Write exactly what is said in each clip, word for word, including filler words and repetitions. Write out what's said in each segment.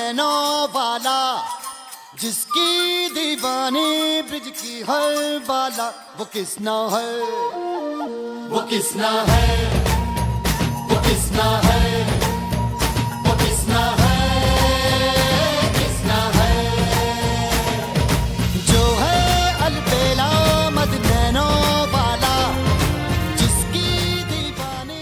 नैनों वाला, जिसकी दीवानी ब्रिज की हर बाला, वो किसना है, वो किसना है, वो किसना है, वो किसना है, किसना है, जो है अलबेला मद नैनों वाला, जिसकी दीवानी।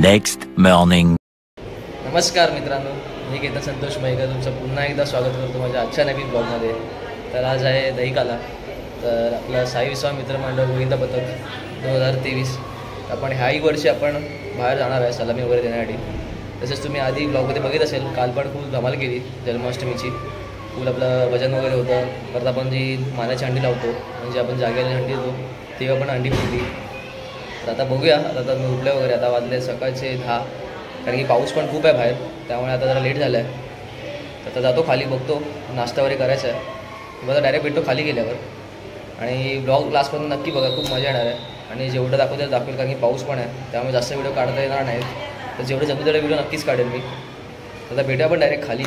next morning. नमस्कार मित्रांनो, मी केतन संतोष मयेकर तुमचं पुन्हा एकदा स्वागत करतो माझ्या आजच्या नवीन ब्लॉगमध्ये. तर आज आहे दहीकाला. तर आपला साई विश्वा मित्रमंडळ गोविंदा पथक दोन हजार तेवीस. आपण ह्याही वर्षी आपण बाहेर जाणार आहे सलामी वगैरे देण्यासाठी. तसेच तुम्ही आधी ब्लॉगमध्ये बघित असेल, काल पण खूप धमाल केली जन्माष्टमीची. फुल आपलं भजन वगैरे होतं. परत आपण जी मानाची हंडी लावतो, म्हणजे आपण जागेला हंडी देतो, तेव्हा पण हंडी फुटली. तर आता बघूया. आता मी उठले वगैरे, आता वाजले सकाळचे दहा, कारण की पाऊस पण खूप आहे बाहेर, त्यामुळे आता जरा लेट झालं आहे. तर आता जातो खाली, बघतो नाश्ता वगैरे करायचा आहे. मला डायरेक्ट भेटतो खाली गेल्यावर. आणि ब्लॉग क्लासमधून नक्की बघा, खूप मजा येणार आहे. आणि जेवढं दाखवतं दाखवेल, कारण की पाऊस पण आहे, त्यामुळे जास्त व्हिडिओ काढता येणार नाहीत. तर जेवढं जमतं तेवढे व्हिडिओ नक्कीच काढेल मी. आता भेटूया आपण डायरेक्ट खाली.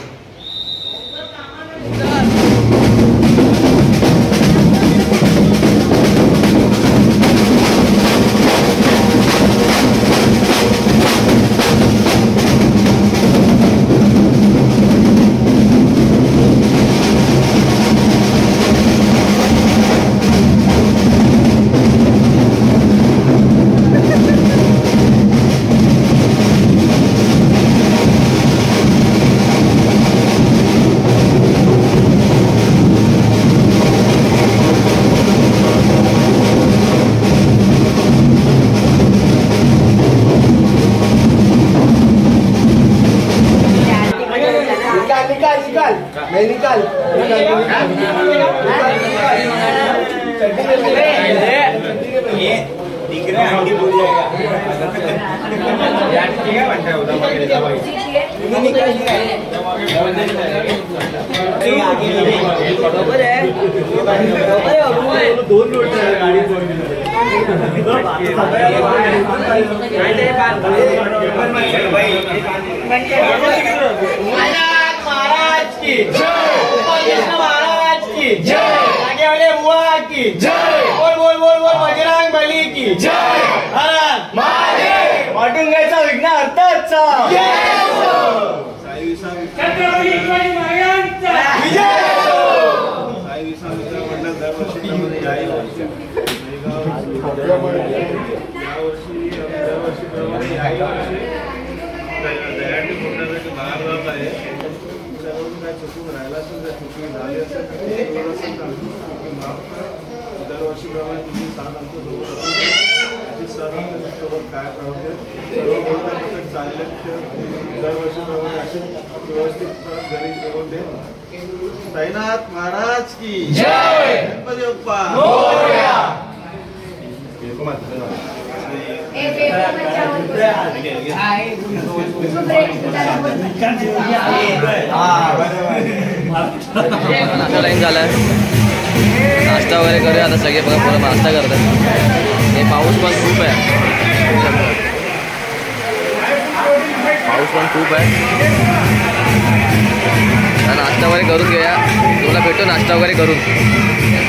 साईनाथ महाराज की जय. गणपती बाप्पा मोरया. नाश्ता टाईम झाला आहे. नाश्ता वगैरे करूया आता. सगळे बघा पुढं नाश्ता करतात. हे पाऊस पण खूप आहे, पाऊस पण खूप आहे. नाश्ता वगैरे करून घेऊया. तुला भेटतो नाश्ता वगैरे करून.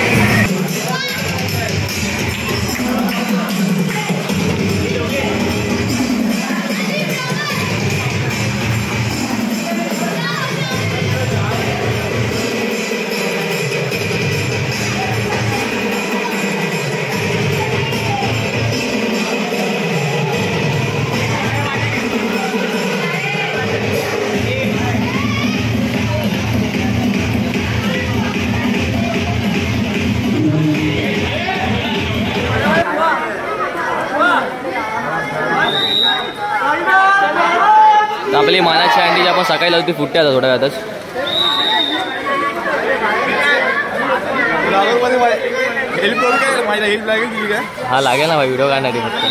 आपली मानाची अंडी जी आपण सकाळी लावतो ती फुटते आता थोड्या वेळातच. हा लागेल ना भाई, व्हिडिओ काढण्यासाठी फक्त.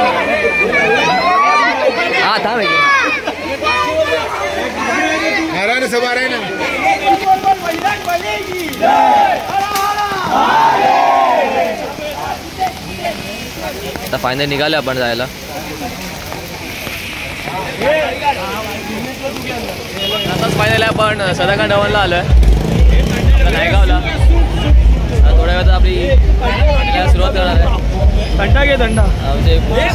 महाराज गाणं सब आ रहा है ना। आता फायनल निघाले आपण जायला. आताच फायनल आहे आपण सदाकांड हवनला आलोय आता नायगावला. आता थोड्या वेळात आपली सुरुवात करणार आहे. थंडा घे थंडा आमचे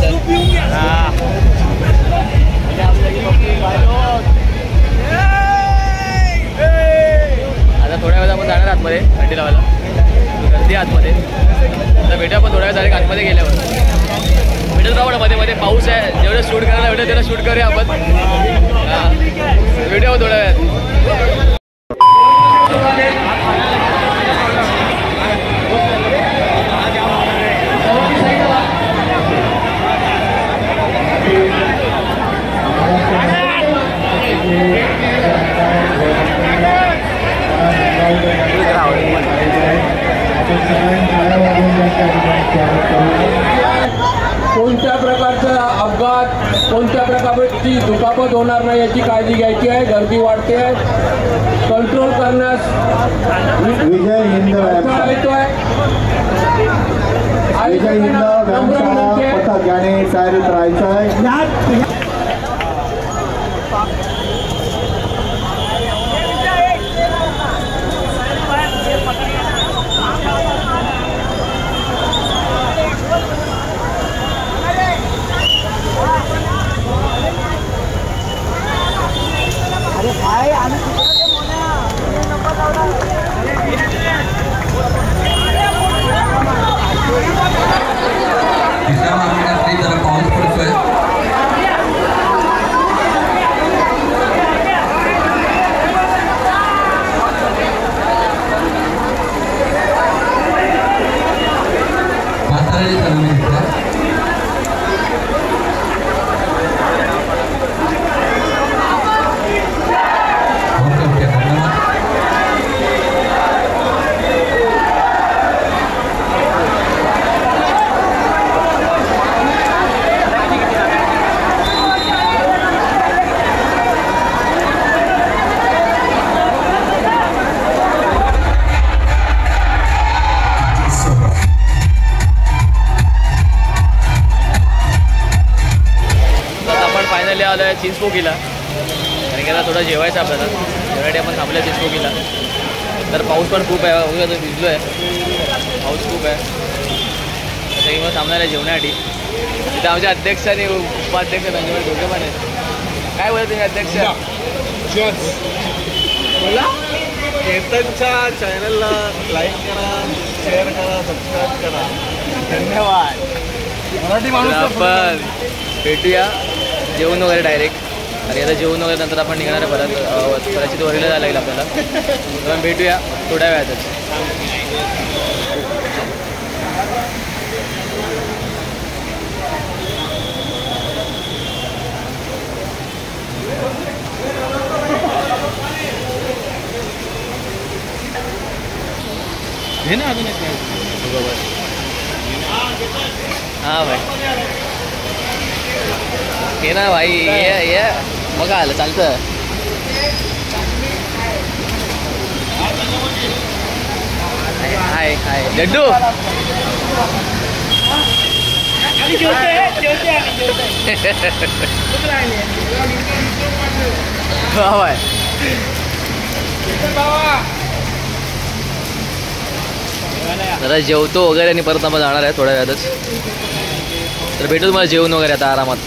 आता थोड्या वेळात आपण जाणार आतमध्ये थंडी लावायला. गर्दी आतमध्ये. आता भेटू आपण थोड्या वेळ डायरेक्ट आतमध्ये गेल्यावर. भेटत राहू ना मध्ये मध्ये. पाऊस आहे. जेवढं शूट करायला भेटेल तेवढं शूट करूया आपण. भेटूया आपण थोड्या वेळात. कोणत्या प्रकारचा अपघात कोणत्या प्रकारची दुखापत होणार नाही याची काळजी घ्यायची आहे. गर्दी वाढते आहे. कंट्रोल करण्यास विजय हिंद अडथळा येतोय. विजय हिंद व्यायामशाळा पथक याने तयारीत राहायचं आहे. आलं आहे चिंचपोकीला. कारण की आता थोडं जेवायचं आपल्याला. जेवणासाठी आपण थांबलं चिंचपोकीला. तर पाऊस पण खूप आहे. उद्या तर भिजलो आहे. पाऊस खूप आहे. त्याच्यामुळे मग थांबणार आहे जेवण्यासाठी. तिथे आमचे अध्यक्ष आणि उपाध्यक्ष त्यांच्यावर दोघे पण आहेत. काय बोलत तुम्ही अध्यक्ष? बोला. केतनच्या चॅनलला लाईक करा, शेअर करा, सबस्क्राईब करा. धन्यवाद. मराठी माणूस आपण भेटूया जेवण वगैरे डायरेक्ट. आणि आता जेवण वगैरे नंतर आपण निघणार आहे परत. परत वरीला जायला लागेल आपल्याला. आपण भेटूया थोड्या वेळातच. हे ना अजून एक बरोबर. हां भाई हे ना भाई. ये ये मग आलं चालतं. हाय हाय लड्डू. हा भाई. जरा जेवतो वगैरे आणि परत आपण जाणार आहे थोड्या वेळातच. तर भेटू तुम्हाला जेवण वगैरे आता आरामात.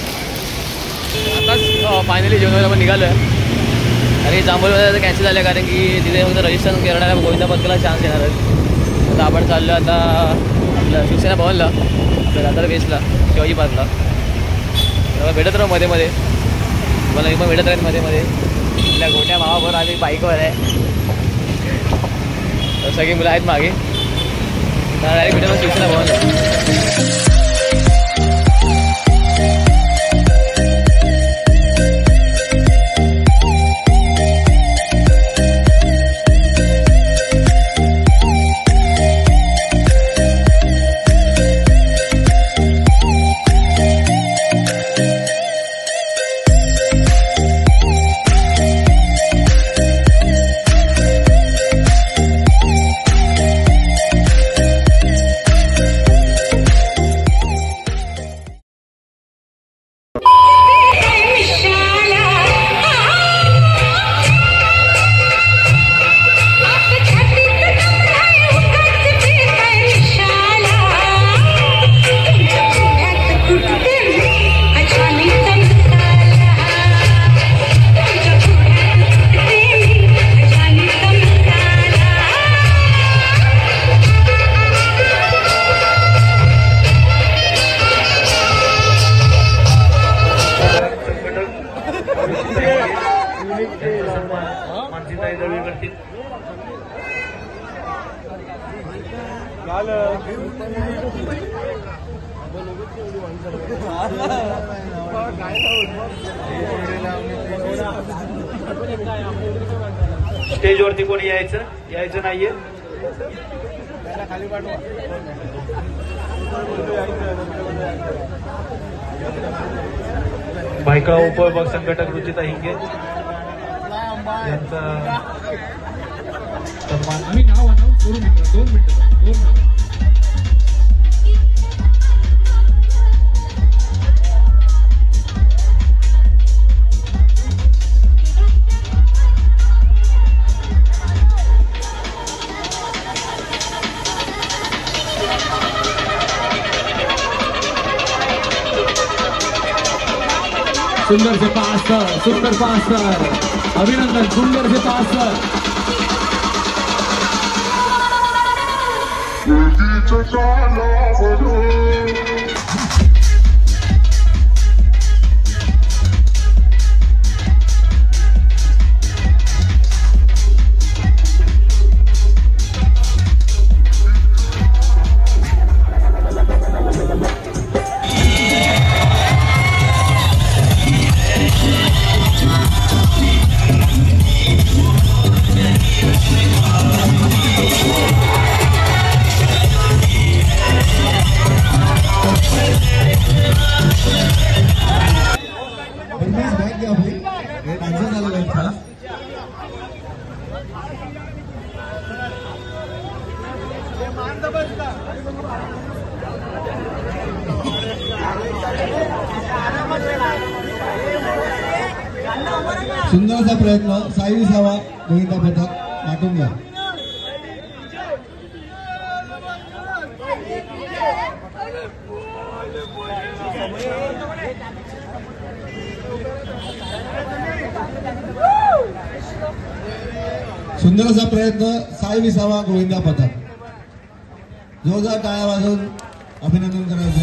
आताच फायनली जेवण वगैरे आपण निघालो आहे. आणि जांभूळवाल्याचं कॅन्सल झालं कारण की तिथे फक्त रजिस्ट्रेशन करणाऱ्या गोविंदा पथकाला चान्स येणार आहे. तर आपण चाललो आता आपलं शिवसेना भवनला, दादर वेस्टला, शिवाजी पार्कला. तेव्हा भेटत राहू मध्ये मध्ये. मला मी पण भेटत राहील मध्ये मध्ये. आपल्या गोट्या भावाबरोबर आम्ही बाईकवर आहे. तर सगळी मुलं आहेत मागे. डायरेक्ट भेटत शिवसेना भवनला. स्टेजवरती कोणी यायचं यायचं नाहीये. खाली पाठवा. बायका उपविभाग संघटक रुचिता हिंगे यांचा सन्मान. आम्ही नाव अनाऊन्स करू मित्र. दोन मिनिटं दोन मिनिटं सुंदर से पास कर, सुंदर पास कर, अभिनंदन, सुंदर से पास कर. सुंदरसा प्रयत्न. साई विसावा गोविंदा पथक वाटून घ्या. सुंदरसा प्रयत्न. साई विसावा गोविंदा पथक. जोरदार टाळ्या वाजवून अभिनंदन करायचं.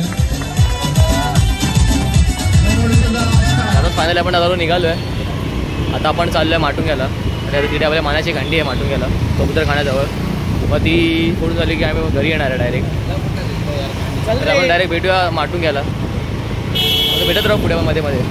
आता फायनली आपण दादा निघालो आहे. आता आपण चाललो आहे माटुंग्याला. तिथे आपल्या मानाची घंटी आहे माटुंग्याला कबूतर खाण्याजवळ. मग ती फोडून झाली की आम्ही घरी येणार आहे डायरेक्ट. तर आपण डायरेक्ट भेटूया माटुंग्याला. भेटत राहू पुढे मध्ये मध्ये.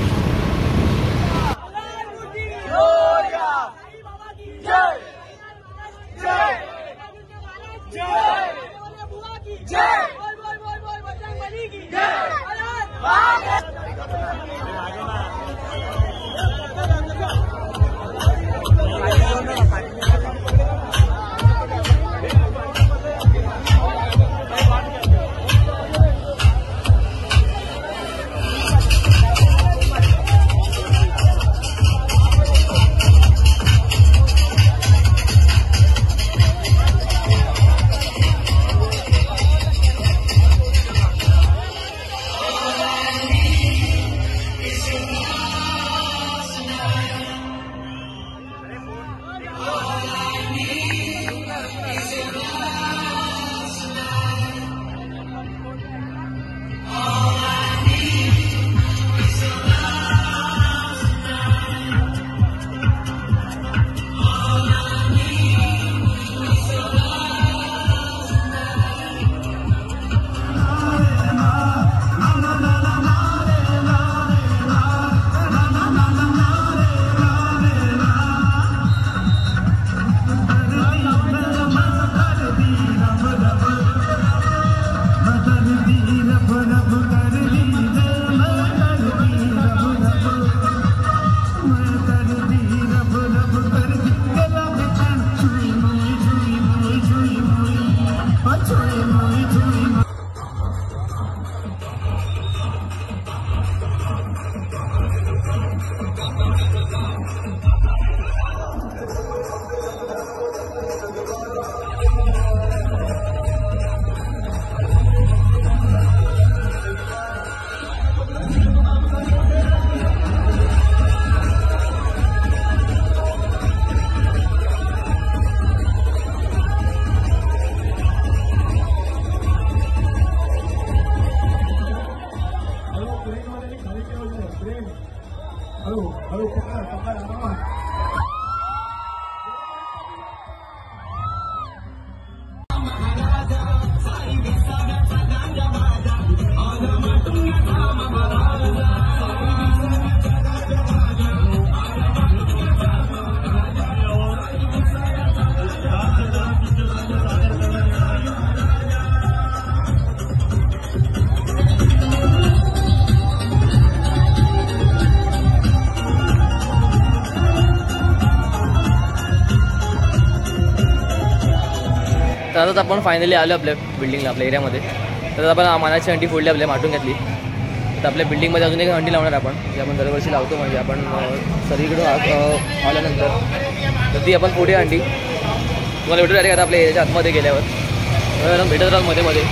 तर आता आपण फायनली आलो आपल्या बिल्डिंगला, आपल्या एरियामध्ये. तर आपण मानाची अंडी फोडली, आपल्या माटून घेतली. तर आपल्या बिल्डिंगमध्ये अजून एक अंडी लावणार आपण, जी आपण दरवर्षी लावतो. म्हणजे आपण सगळीकडून आल्यानंतर तर ती आपण फोडी अंडी तुम्हाला भेटू डायरेक्ट आता आपल्या एरियाच्या आतमध्ये गेल्यावर भेटत राहत मध्ये मध्ये.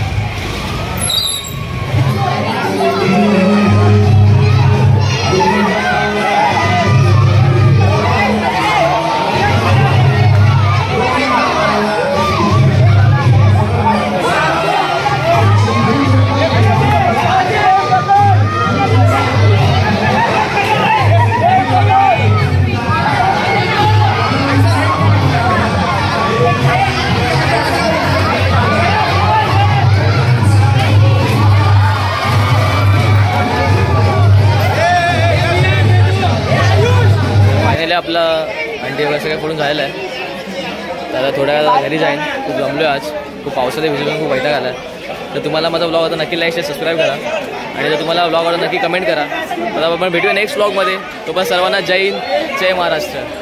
आपला अंडी वगैरे सगळं फोडून झालेलं आहे. तर थोड्या वेळा घरी जाईन. खूप जमलो आज, खूप पावसाचे भिजून खूप वैताग आला. तर तुम्हाला माझा ब्लॉग आता नक्की लाईक शेअर सबस्क्राईब करा आणि जर तुम्हाला ब्लॉग आवडला नक्की कमेंट करा. आता आपण भेटूया नेक्स्ट ब्लॉगमध्ये. तो पण सर्वांना जय हिंद, जय महाराष्ट्र.